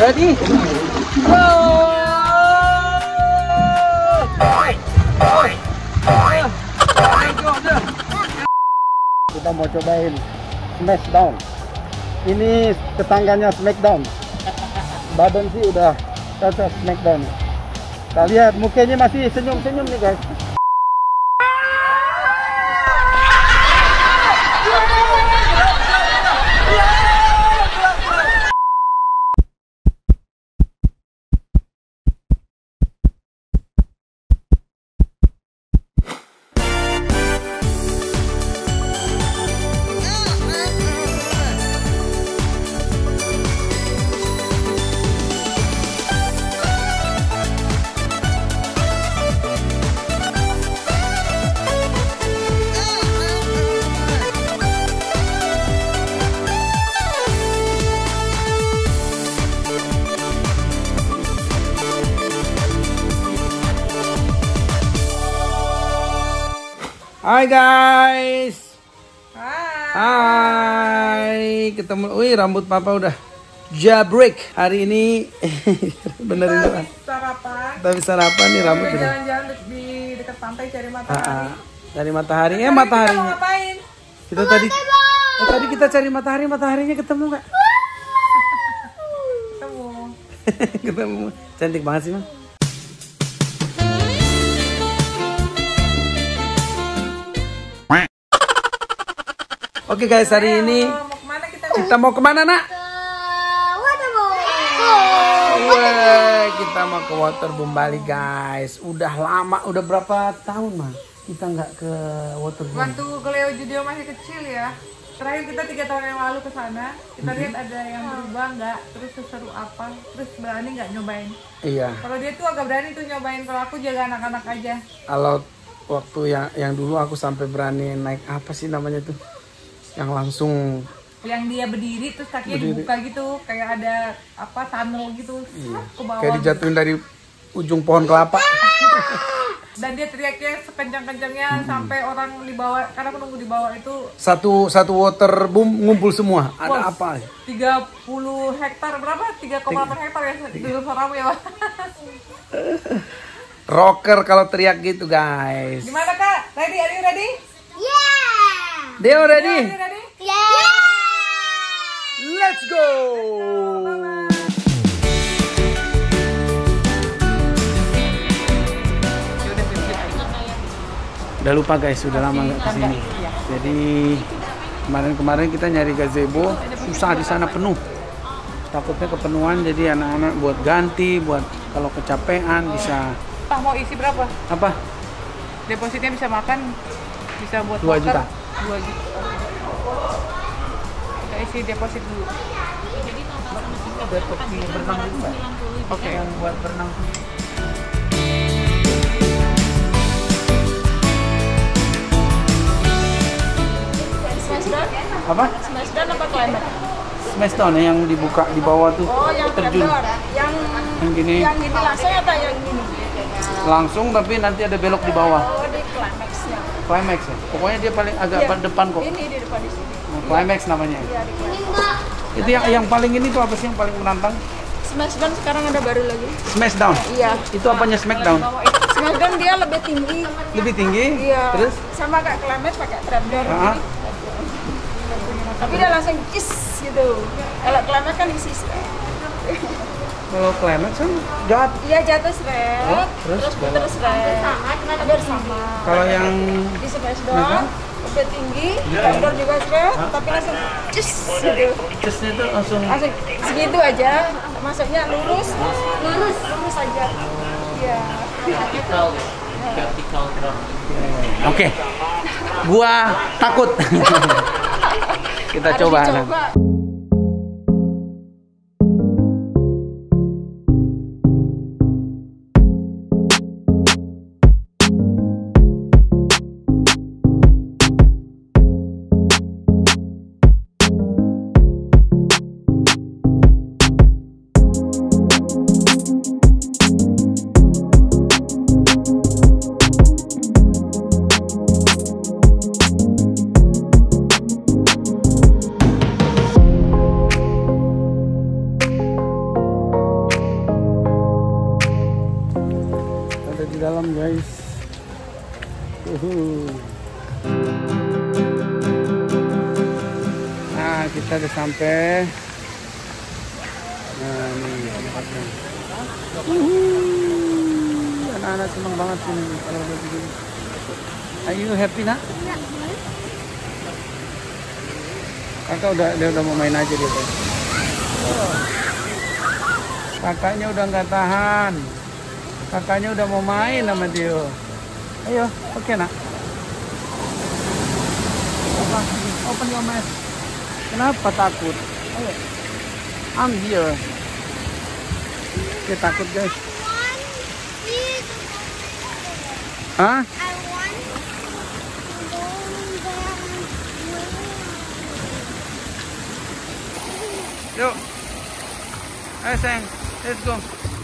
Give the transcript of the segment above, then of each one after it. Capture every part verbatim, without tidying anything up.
Ready? Go! Kita mau cobain Smashdown. Ini tetangganya Smackdown. Badan sih udah cocok Smackdown. Kita lihat mukanya masih senyum-senyum nih guys. Hai guys. Hai. Hai. Ketemu. Wih, rambut papa udah jabrek hari ini. Benerin doang. Sarapan. Tapi sarapan nih rambut Kita udah. jalan-jalan di dekat pantai cari matahari. Ah, ah. Dari matahari. Eh Tapi mataharinya. Kita mau ngapain? Kita tadi. Eh, tadi kita cari matahari. Mataharinya ketemu nggak? Ketemu. Ketemu. Cantik banget sih, Mang. Oke guys, hari Ayo, ini mau kemana kita? kita mau kemana, nak? Wah, kita mau ke Waterboom Bali guys. Udah lama, udah berapa tahun mah kita nggak ke Waterboom. Waktu Leo Judio masih kecil ya. Terakhir kita tiga tahun yang lalu ke sana. Kita lihat ada yang berubah nggak, terus seseru apa, terus berani nggak nyobain. Iya. Kalau dia tuh agak berani tuh nyobain. Kalau aku jaga anak-anak aja. Kalau waktu yang yang dulu aku sampai berani naik apa sih namanya tuh? Yang langsung Yang dia berdiri terus kakinya Berdiri. dibuka gitu, kayak ada apa tunnel gitu, iya, ke bawah. kayak gitu. dijatuhin dari ujung pohon kelapa. Dan dia teriaknya sekencang-kencangnya sampai orang di bawah, karena penunggu di bawah itu Satu satu waterboom ngumpul semua. Ada Bos, apa? tiga puluh hektar berapa? tiga koma delapan hektar ya di Saramu ya, Pak. Rocker kalau teriak gitu guys. Gimana Kak? Ready? Are you ready? Deo Are ready? you ready? Let's go. Udah lupa guys, sudah lama nggak kesini. Jadi kemarin-kemarin kita nyari gazebo, susah di sana penuh. Takutnya kepenuhan, jadi anak-anak buat ganti, buat kalau kecapean bisa. Pak mau isi berapa? Apa? Depositnya bisa makan, bisa buat Dua motor. juta. Dua juta. Kita isi deposit dulu. Ada topi berenang juga. Oke. Yang buat berenang. Smashdown? Apa? Smashdown apa climate? Smashdown ya, yang dibuka di bawah tuh. Oh, yang terjun. trapdoor. Yang Yang gini. yang gini langsung atau yang gini? Langsung tapi nanti ada belok di bawah. Oh, di climax-nya. Climax ya. Pokoknya dia paling agak Iya. depan kok. Ini di depan di sini. Climax namanya. Iya, di climax. Itu yang yang paling ini tuh apa sih yang paling menantang? Smashdown sekarang ada baru lagi. Smashdown. Iya. Itu apanya Smackdown? Smashdown dia lebih tinggi. Lebih tinggi. Iya. Terus? Sama kayak climax pakai trapdoor. Ah. Tapi dia langsung kis gitu. Kalau climax kan isi. Kalau Climax kan jatuh. Iya jatuh seret. Oh, terus terus puter seret. Hampir sama. Kalau yang Di Smashdown lebih tinggi, trapdoor juga seret, tapi langsung cus gitu. cusnya itu langsung. Langsung segitu aja, masuknya lurus, lurus, lurus aja. Iya. Oke. Gua takut. Kita Harus coba. dicoba. guys. Uhuh. Nah, kita udah sampai. Nah, ini tempatnya. Uhuh. Anak-anak senang banget sini kalau udah begini. Are you happy nak? Kakak udah dia udah mau main aja dia. Kakaknya udah nggak tahan. Kakaknya udah mau main sama dia. Ayo, oke okay, nak. Open your mouth. Kenapa takut? Ayo. I'm here. Dia takut guys. Hah? Yuk. Ayo sayang, let's go.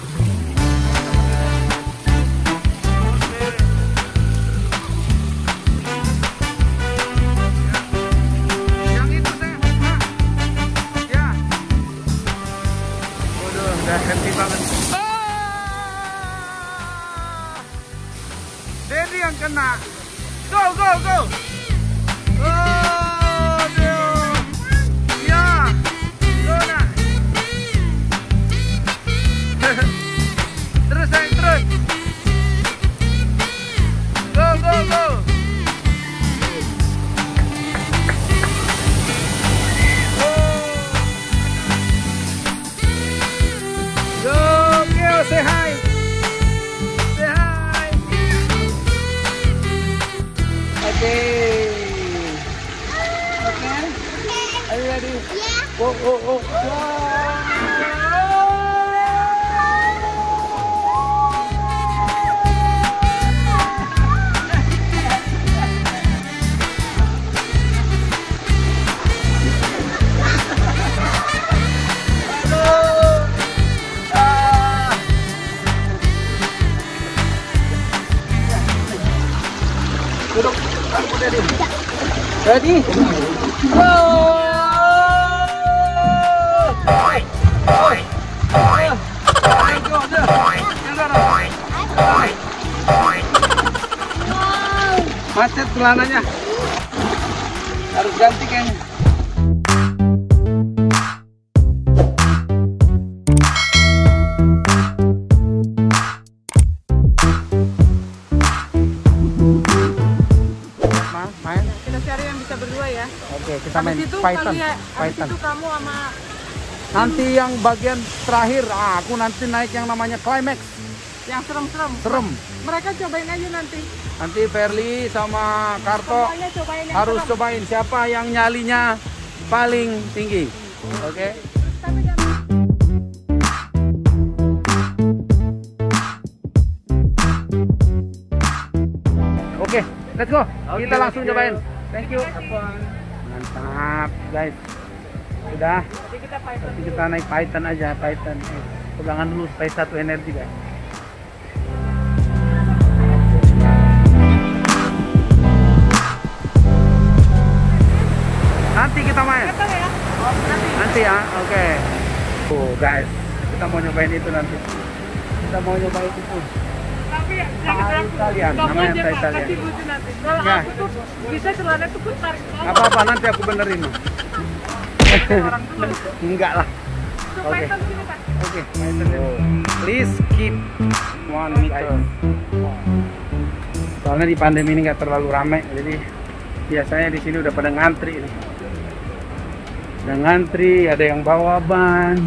Yang itu sayang, Pak. Ya. Waduh, udah happy banget. Ah! Daddy yang kena. Go, go, go. Oh, Dio. Ya. Go nak. Terus sayang, terus. Go, go, go. Go, Keo, say hi. Say hi. Okay. Okay. Are you ready? Yeah. Oh, oh, oh. Duduk. Ready? Ready? Go! Oi! Oi! Oi! Go, go. Macet celananya. Harus ganti kayaknya. Oke, kita main Python. Python. Itu kamu sama nanti yang bagian terakhir, ah, aku nanti naik yang namanya climax. yang serem-serem. Serem. Mereka cobain aja nanti. Nanti Verly sama Karto cobain yang harus serem. cobain siapa yang nyalinya paling tinggi. Oke. Oke, let's go. Okay, Kita langsung thank you. cobain. Thank you. Mantap, guys. Sudah. Jadi kita Python. Nanti kita naik Python aja, Python. Pegangan dulu supaya satu energi, guys. Nanti kita main. Ya? Oh, nanti. Nanti ya, oke. Okay. Oh, guys, kita mau nyobain itu nanti. Kita mau nyobain itu. Tapi ya, Thai Italian, namanya Thai Italian. Kasih lucu nanti. Kalau Ya. aku tuh bisa celana tuh pun tarik bawah. Apa-apa nanti aku benerin. Orang dulu. Enggak lah. Tuh, Oke. Python sini, Pak. Oke, please keep one meter. Soalnya di pandemi ini nggak terlalu ramai, jadi biasanya di sini udah pada ngantri nih. Udah ngantri, ada yang bawa ban.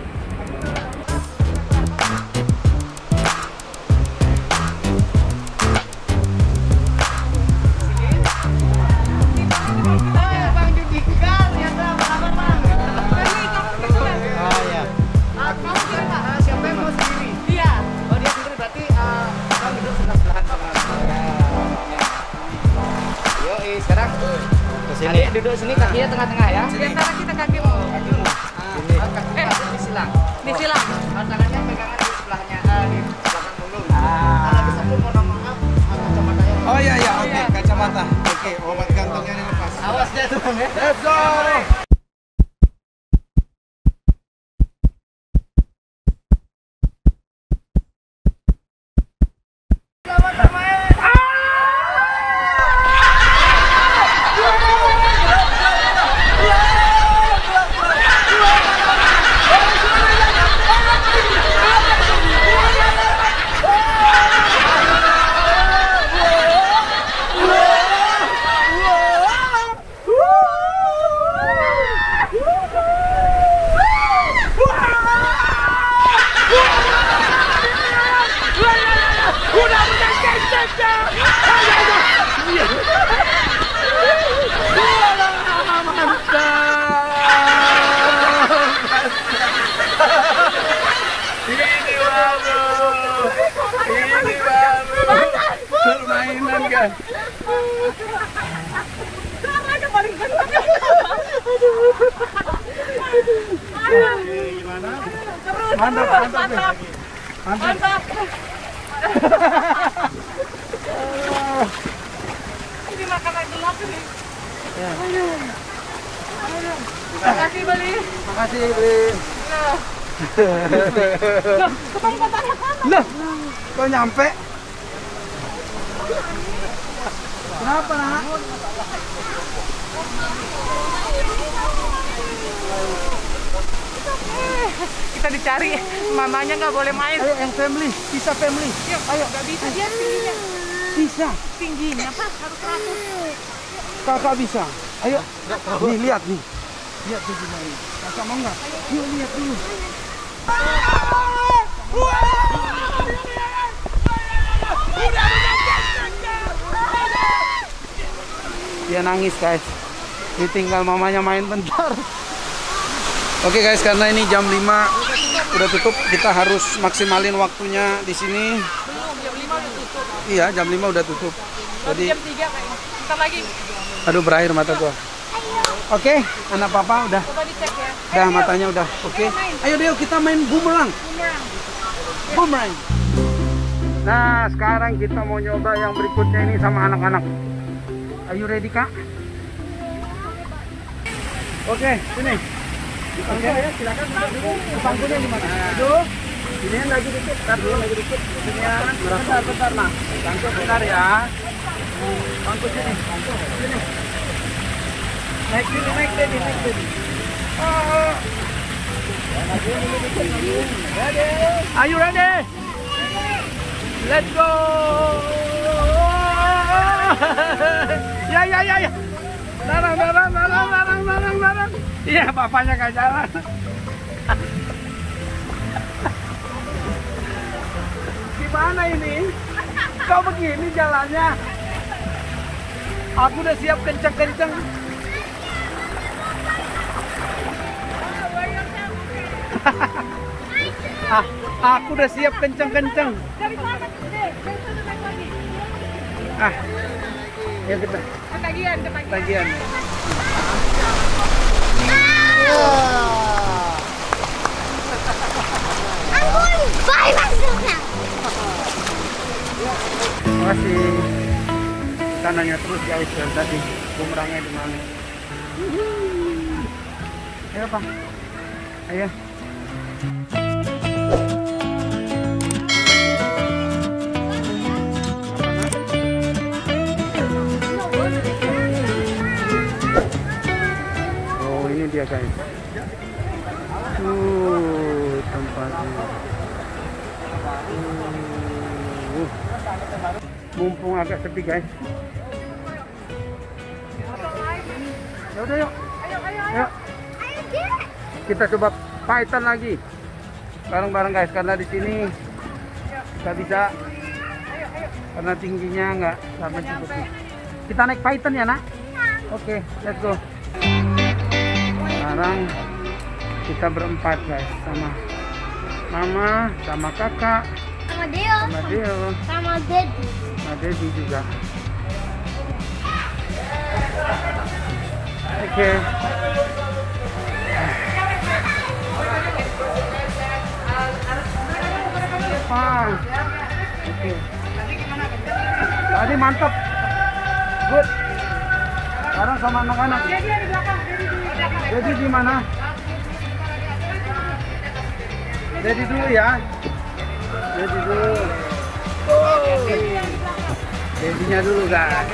Sekarang ke sini. Duduk sini, kakinya tengah-tengah ya. Di antara kita kaki mau. Kakimu. Ini kaki disilang. Disilang. Tangannya pegangan di sebelahnya, ah, di belakang mulut. Kalau bisa pun mohon maaf, kacamatanya. Oh iya iya, oke, kacamata. Oke, obat gantungnya dilepas. Awas jatuh ya. Let's go. Selamat kan? Ada paling benar. Gimana? Mantap, mantap. Mantap. Mantap. Ini makanan gelap ini. Ya. Terima kasih Bali. Makasih, Bli. Nah. Ketemu patahnya kan? Lah, kau nyampe? Kenapa, nak? Kita dicari, mamanya nggak boleh main. Ayo, yang family, bisa family. Yuk, ayo, nggak bisa dia tingginya. Bisa, Tingginya Pak, harus seratus. kakak bisa. Ayo, nih lihat nih. Lihat tuh gimana. Kakak mau nggak? Yuk lihat dulu. Dia nangis guys. Ditinggal mamanya main bentar. Oke guys, karena ini jam lima udah tutup, kita harus maksimalin waktunya di sini. Belum, jam lima udah tutup. Iya, jam lima udah tutup. Jadi Jadi jam tiga kayaknya. Bentar lagi. aduh berair mata gua. Oke, anak papa udah. Coba dicek ya. Udah matanya udah. Oke. Ayo Deo, kita main bumerang. Bumerang. Bumerang. Nah, sekarang kita mau nyoba yang berikutnya ini sama anak-anak. Are you ready, Kak? Oke, sini. Oke, ya, silakan duduk dulu. Pangkunya di mana? Duduk. Ini lagi dikit, tar dulu lagi dikit. Sini ya. Bentar, bentar, nah. Bangku bentar ya. Bangku sini. Bangku sini. Naik sini, naik sini, naik sini. Oh. Are you ready? Let's go. Ya, ya, ya, ya. Darang, darang, darang, darang, darang, darang. Iya, bapaknya gak jalan. Gimana ini? Kau begini jalannya? Aku udah siap kenceng-kenceng. ah, aku udah siap kenceng-kenceng. Dari sana, Dek. Dari sana naik lagi. Ah, ya kita Ketagihan, ketagihan. bagian. Makasih. Kita nanya terus guys dari tadi bumerangnya di mana. Ayo Pak. Ayo. Oh ini dia guys. Tuh tempatnya. Uh. Mumpung agak sepi guys. Ya udah yuk. Ayo, ayo, Ayo. Kita coba Python lagi. Bareng-bareng guys karena di sini nggak bisa. Karena tingginya nggak sampai cukup. Kita naik Python ya, Nak? Oke, okay, let's go. Sekarang kita berempat guys sama Mama, sama Kakak, Sama Deo. sama Deo, Sama Dedi. sama Dedi juga. Oke. Okay. Ah. Oke. Okay. Tadi mantap. Good. Sekarang sama anak-anak. Jadi di belakang, jadi di belakang. Jadi di mana? Jadi dulu ya. Jadi dulu. Jadinya dulu kan.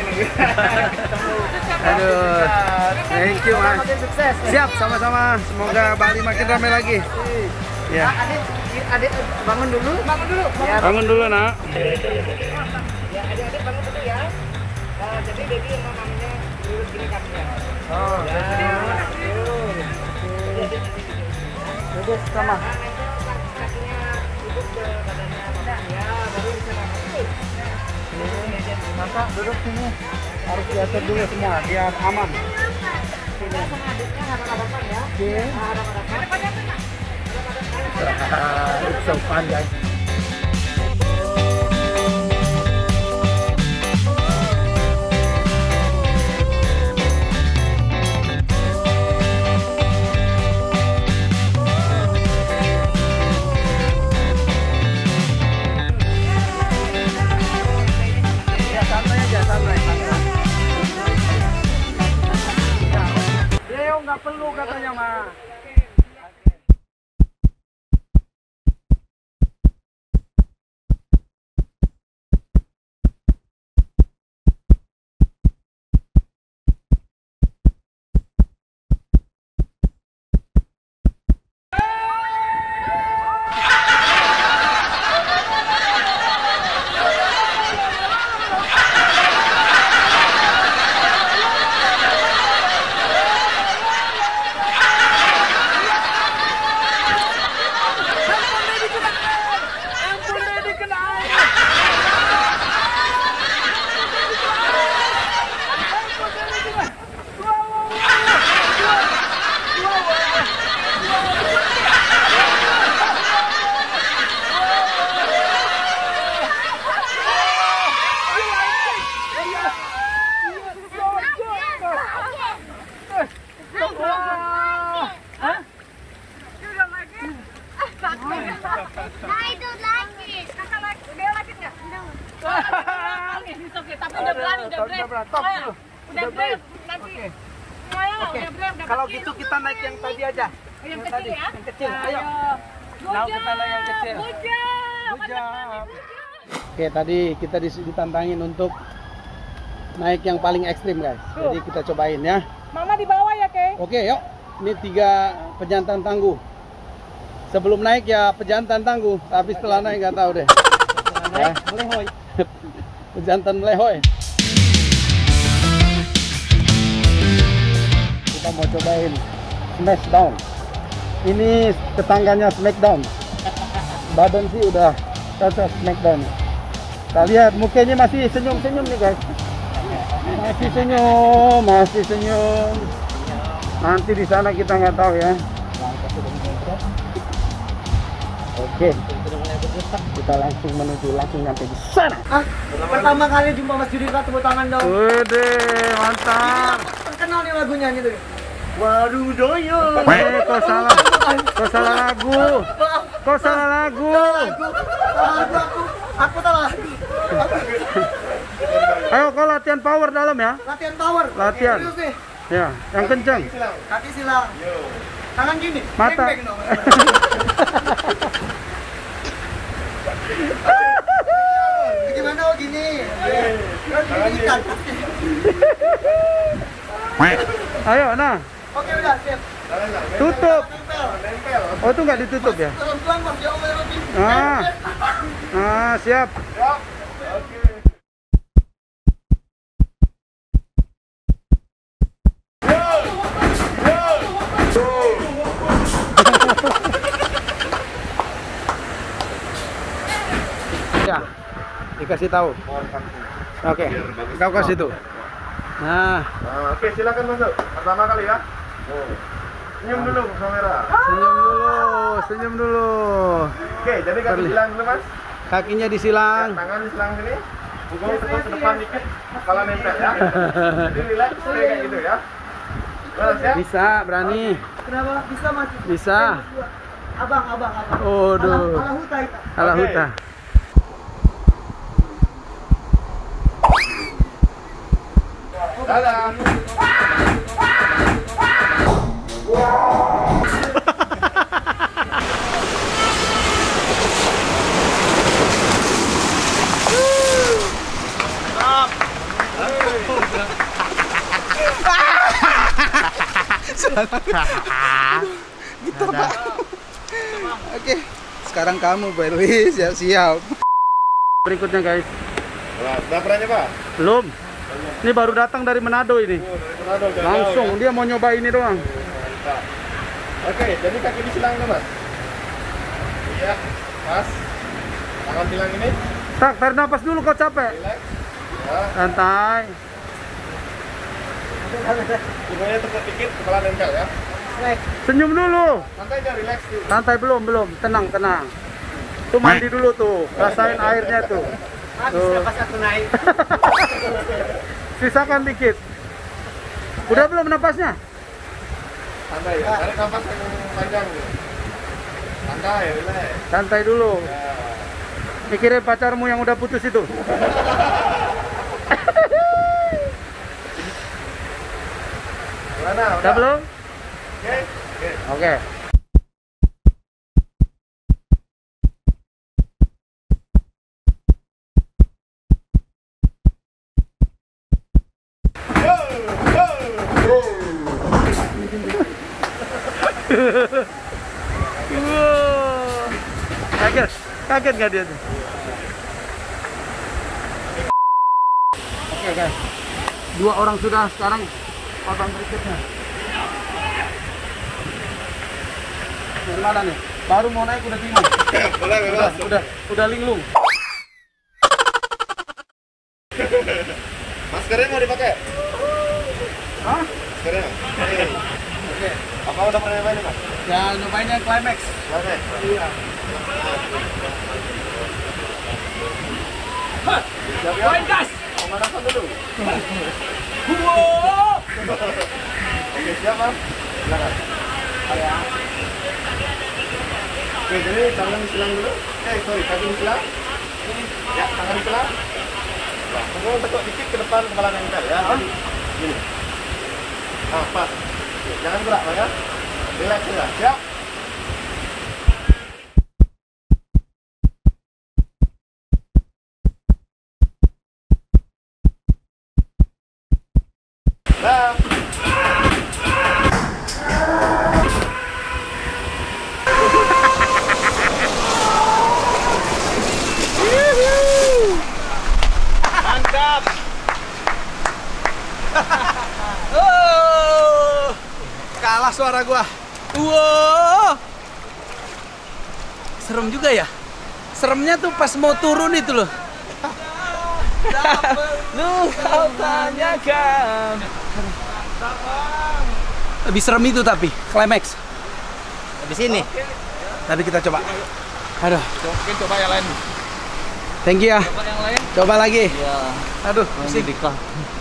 Aduh. Thank you Mas. Siap sama-sama. Semoga Bali makin ramai lagi. Ya. Adik, adik bangun dulu. Bangun dulu. Ya, Bangun dulu Nak. ya adik-adik bangun dulu ya. Nah, jadi Dedi sama mamanya lurus gini kakinya. Oh, ya. Jadi sama. Nah, nempel kakinya duduk ke badannya mama. Ya, baru bisa makan. Kakak duduk sini. Harus diatur dulu semua biar aman. Kita sama adiknya hadap-hadapan ya. Oke. Nah, hadap-hadapan. It's so fun guys. I don't like it. Kakak like, dia like nggak? Oke, oke, tapi udah berani, udah brave. Top Ayo, dulu. udah brave nanti. Ayo, udah brave. dapat Kalau kilo. gitu kita naik yang tadi aja. Yang kecil ya? Yang kecil. Ayo. Good Nah, job. kita naik yang kecil. Good job. Good Mantap, job. mantap, good job. Oke, tadi kita dis- ditantangin untuk naik yang paling ekstrim, guys. Jadi kita cobain ya. Mama di bawah ya, Kay? Oke, yuk. Ini tiga pejantan tangguh. Sebelum naik ya pejantan tangguh, tapi setelah naik nggak tahu deh. Ya. Melehoy. Pejantan melehoy. Kita mau cobain Smashdown. Ini tetangganya Smackdown. Badan sih udah cocok Smackdown. Kita lihat mukanya masih senyum-senyum nih, guys. Masih senyum, masih senyum. Nanti di sana kita nggak tahu ya. Oke, kita langsung menuju langsung nyampe di sana. Ah, pertama kali jumpa Mas Judika, tepuk tangan dong. Wede, mantap. Terkenal nih lagunya gitu. Waduh doyo. Eh, kok salah, kok salah lagu, kok salah lagu. Lagu, lagu aku, aku tahu lagu. Ayo, kau latihan power dalam ya. Latihan power. Latihan. Terus nih, Ya, yang kencang. kaki silang. Tangan gini. Mata. Beng-beng dong. Gimana oh gini? Kan gini kan. Ayo, nah, Oke udah siap. tutup. Nempel. Oh, itu nggak ditutup ya? Pelan-pelan Mas, jauh lebih. Ah, ah, siap. Ya, dikasih tahu. Oke, kau kasih tuh. Nah, Nah, oke, silakan masuk. Pertama kali ya. Oh. Senyum dulu kamera. senyum dulu, senyum dulu. Oke, jadi kaki Terli- silang dulu, Mas. Kakinya disilang. Tangan disilang sini. Pukul terus ke depan dikit. Kepala nempel ya. Jadi relax kayak gitu ya. Nah, siap. Bisa, berani. Kenapa bisa Mas? Bisa. Abang, abang, abang. Waduh. Ala, ala huta itu. Ala Oke. huta. Dadah. Gitu, Pak. Oke, sekarang kamu Berli siap-siap. Berikutnya, guys. Wah, udah pernah nyoba? Belum. Ini baru datang dari Manado ini. Oh, dari Manado, jauh-jauh Langsung ya. dia mau nyoba ini doang. Mantap. Oke, jadi kaki disilang dulu, Mas. Iya, pas. Tangan silang ini. Tak, tarik nafas dulu kau capek. Relax. Ya. Santai. Punggungnya tekuk dikit, kepala nempel ya. Senyum dulu. Santai aja, relax dulu. Santai belum, belum. Tenang, tenang. Tuh mandi dulu tuh. Rasain airnya tuh. Tuh. Pas aku naik. Sisakan dikit. Udah belum napasnya? Santai ya, tarik nafas yang panjang dulu. Santai, relax. Santai dulu. Ya. Mikirin pacarmu yang udah putus itu. Gimana? Udah belum? Oke. Oke. Oke. Wow. Kaget, kaget nggak dia tuh? Oke guys, dua orang sudah, sekarang korban berikutnya. Gimana nih? Baru mau naik udah bingung. Boleh, Udah, udah, udah linglung. Maskernya mau dipakai? Hah? Maskernya? Oke. Apa udah pernah nyobain, Mas? Ya nyobain yang climax. Oke. Iya. Siap ya? gas. Pemanasan dulu. Wow. Oke, siap, Mas. Silakan. Oke, jadi tangan disilang dulu. Eh, sorry, kaki disilang. Ya, tangan disilang. Nah, punggung tekuk dikit ke depan kepala nempel ya. Jadi, gini. Ah, pas. Oke, jangan gerak, ya. Relax ya. Siap. Nah. Mantap. Oh, kalah suara gua. Wow. Serem juga ya. Seremnya tuh pas mau turun itu loh. Lu kau tanyakan. Lebih serem itu tapi climax. Habis ini. Tapi kita coba. Aduh, Mungkin coba yang lain. thank you ya. Coba yang lain. Coba lagi. Ya. Aduh, Masih dikah.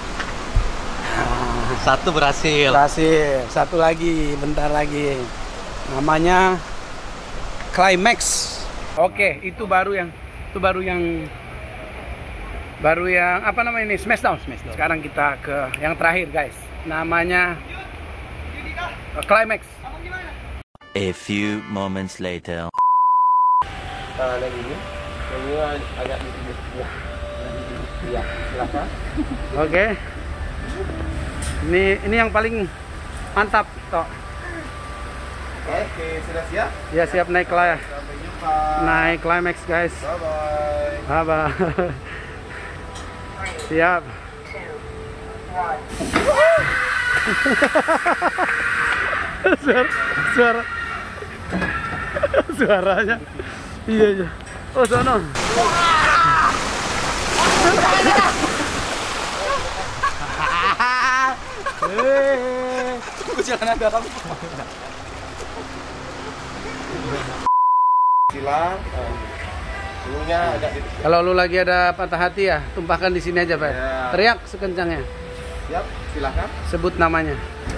Satu berhasil. berhasil. Satu lagi, bentar lagi. Namanya climax. Oke, itu baru yang itu baru yang baru yang apa namanya ini? Smashdown. Smashdown. Sekarang kita ke yang terakhir, guys. Namanya uh, climax. A few moments later. Nah, yang ini. Yang ini agak di sini. Ya. Iya, silakan. Oke. Ini ini yang paling mantap, Tok. Oke, sudah siap? Ya, siap naik lah. Sampai jumpa. Naik climax, guys. Bye-bye. Bye. Siap. suara, suara, suaranya, iya iya. Oh sono. Hehehe. Jangan ada kamu. Silang. Dulunya agak di Kalau lu lagi ada patah hati ya, tumpahkan di sini aja, Pak. Ya. Teriak sekencangnya. siap, silakan. Sebut namanya.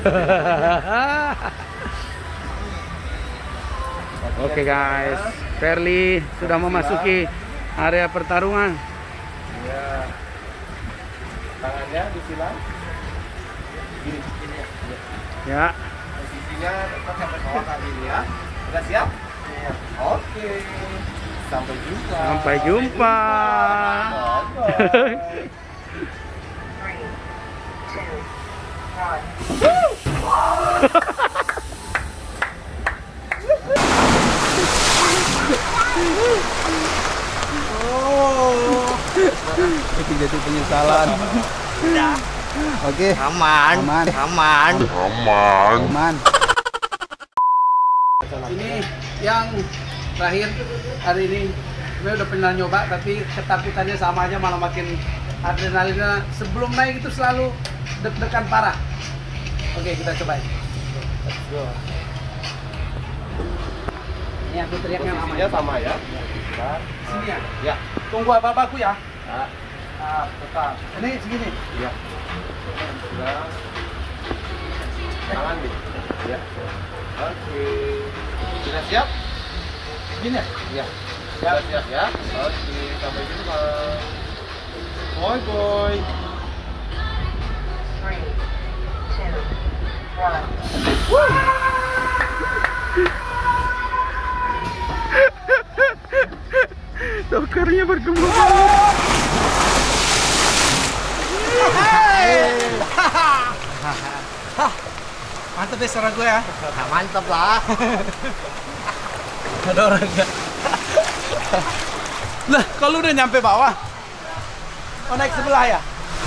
Oke guys, Verly sudah memasuki area pertarungan. Ya. Tangannya disilang. Gini. Ya, Posisinya tetap sampai bawah kaki ini ya. Sudah siap? Iya. Oke. Sampai jumpa. sampai jumpa. Bye-bye. Itu jadi penyesalan. Oke. Aman. Aman. Aman. Aman. Ini yang terakhir hari ini. Gue udah pernah nyoba tapi ketakutannya sama aja, malah makin adrenalinnya sebelum naik itu selalu deg-degan parah. Oke, kita cobain. Let's go. Ini aku teriaknya lama Posisinya ya. sama ya. Bentar. Sini ya. Ya. Tunggu apa-apaku ya. Ya. Nah, tetap. Ini segini. Ya. Sudah. Tangan nih. Ya. Oke. Sudah siap? Gini ya. Ya. Sudah siap ya. Oke. Sampai jumpa. Boy boy. Dokernya berkembang. Mantap ya suara gue ya. Mantap lah. Ada orang enggak? Lah, kalau udah nyampe bawah. Oh, naik sebelah ya?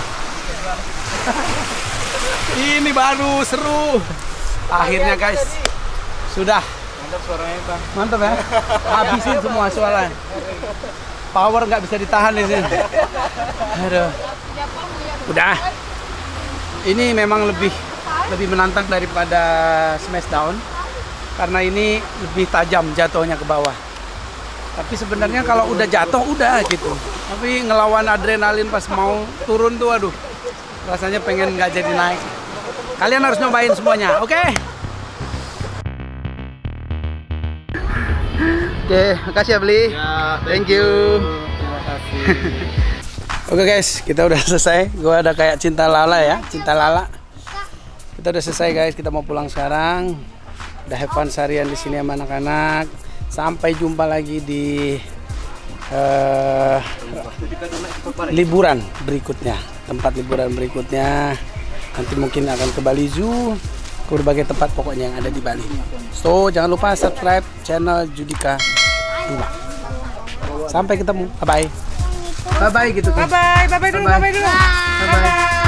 Ini baru seru. Akhirnya guys. Sudah. Mantap suaranya bang. Mantap ya. Habisin semua suara. Power nggak bisa ditahan di sini. Aduh. Udah. Ini memang lebih lebih menantang daripada Smashdown karena ini lebih tajam jatuhnya ke bawah. Tapi sebenarnya kalau udah jatuh udah gitu. Tapi ngelawan adrenalin pas mau turun tuh aduh. Rasanya pengen nggak jadi naik. Kalian harus nyobain semuanya, oke? Okay? Oke, makasih ya Beli. Ya, Thank you. Terima kasih. Oke guys, kita udah selesai. Gua ada kayak cinta lala ya, cinta lala. Kita udah selesai guys, kita mau pulang sekarang. Udah have fun seharian di sini sama anak-anak. Sampai jumpa lagi di uh, liburan berikutnya, tempat liburan berikutnya. Nanti mungkin akan ke Bali Zoo, ke berbagai tempat pokoknya yang ada di Bali. So jangan lupa subscribe channel Judika dua. Sampai ketemu, bye bye. Bye bye gitu. Bye bye, bye bye dulu, bye bye dulu. Bye bye.